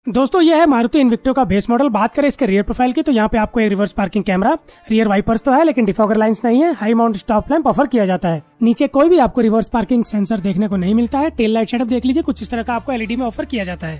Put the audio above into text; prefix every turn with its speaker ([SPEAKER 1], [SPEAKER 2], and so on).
[SPEAKER 1] दोस्तों ये है मारुति इन्विक्टो का बेस मॉडल। बात करें इसके रियर प्रोफाइल की तो यहाँ पे आपको एक reverse parking camera, rear wipers तो है लेकिन डिफॉगर लाइंस नहीं है, high mount stop lamp offer किया जाता है। नीचे कोई भी आपको रिवर्स पार्किंग सेंसर देखने को नहीं मिलता है। टेल लाइट सेटअप देख लीजिए, कुछ इस तरह का आपको एलईडी में ऑफर किया जाता है।